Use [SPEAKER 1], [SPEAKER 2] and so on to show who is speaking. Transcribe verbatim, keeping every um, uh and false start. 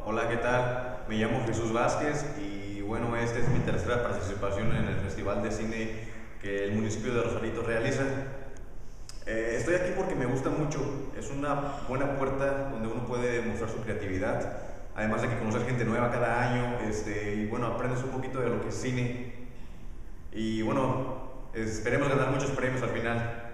[SPEAKER 1] Hola, ¿qué tal? Me llamo Jesús Vázquez y bueno, esta es mi tercera participación en el Festival de Cine que el municipio de Rosarito realiza. Eh, estoy aquí porque me gusta mucho, es una buena puerta donde uno puede mostrar su creatividad, además de que conocer gente nueva cada año, este, y bueno, aprendes un poquito de lo que es cine y bueno, esperemos ganar muchos premios al final.